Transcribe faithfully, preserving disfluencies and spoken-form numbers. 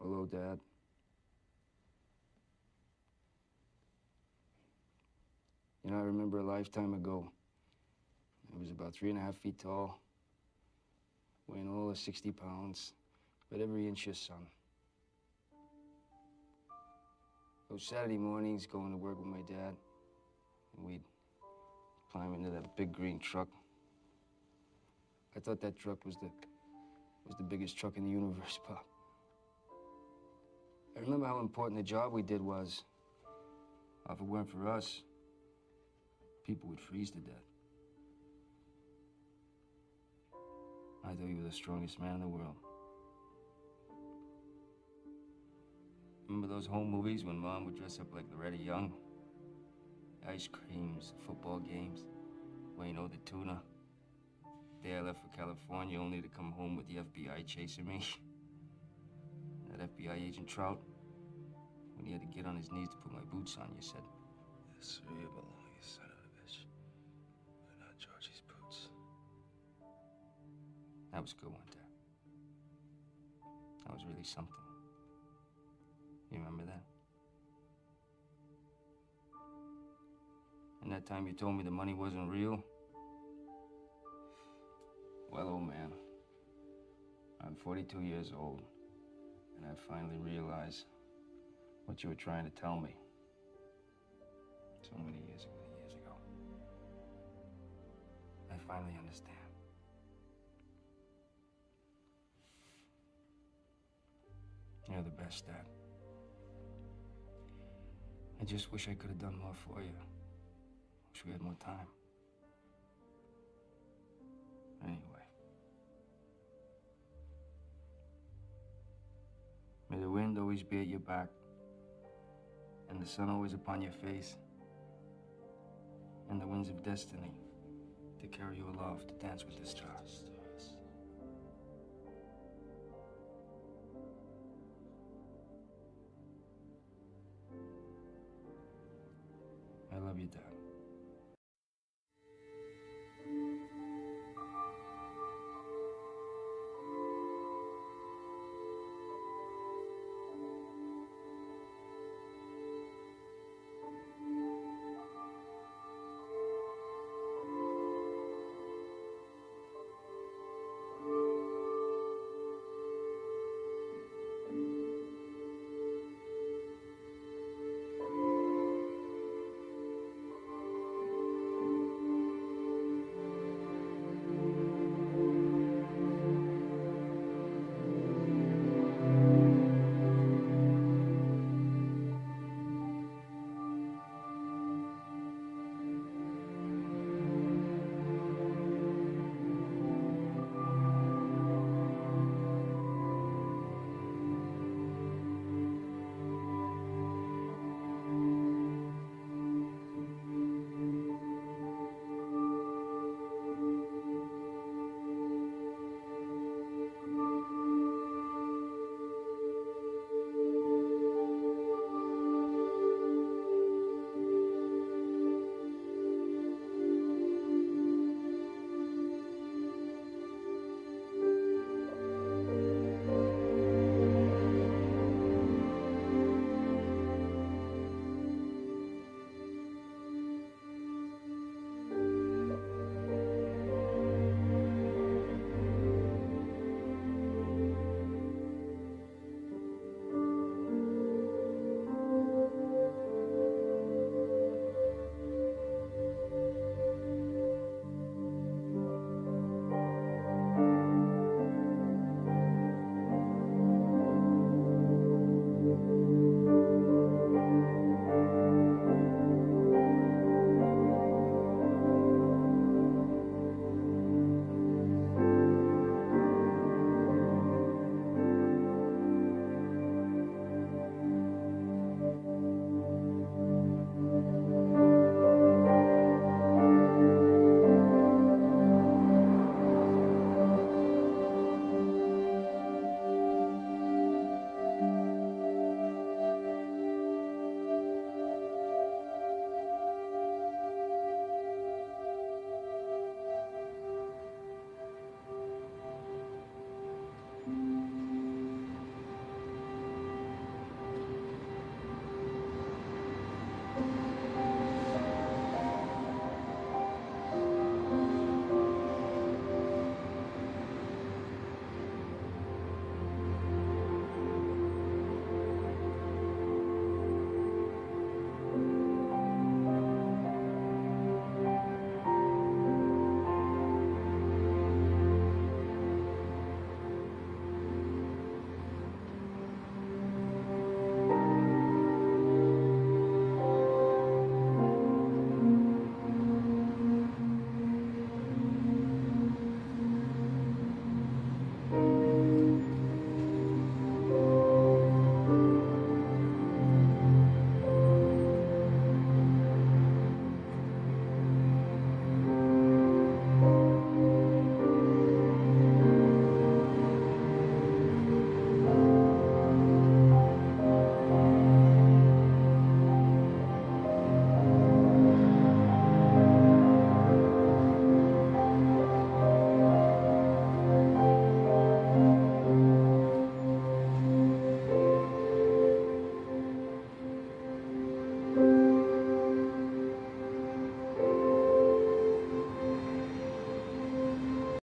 Hello, Dad. You know, I remember a lifetime ago. I was about three and a half feet tall, weighing all of sixty pounds, but every inch of sun. Those Saturday mornings going to work with my dad, and we'd climb into that big green truck. I thought that truck was the was the biggest truck in the universe, Pop. I remember how important the job we did was. If it weren't for us, people would freeze to death. I thought you were the strongest man in the world. Remember those home movies when Mom would dress up like Loretta Young? Ice creams, football games, Wayne O the tuna. The day I left for California only to come home with the F B I chasing me. That F B I agent Trout, when he had to get on his knees to put my boots on, you said, "Yes, sir, you belong, you son of a bitch. But not Georgie's boots." That was a good one, Dad. That was really something. You remember that? And that time you told me the money wasn't real? Well, old man, I'm forty-two years old, and I finally realized what you were trying to tell me so many years ago, years ago. I finally understand. You're the best, Dad. I just wish I could have done more for you. Wish we had more time. Anyway. May the wind always be at your back, and the sun always upon your face, and the winds of destiny to carry you aloft to dance with the stars. I love you, Dad.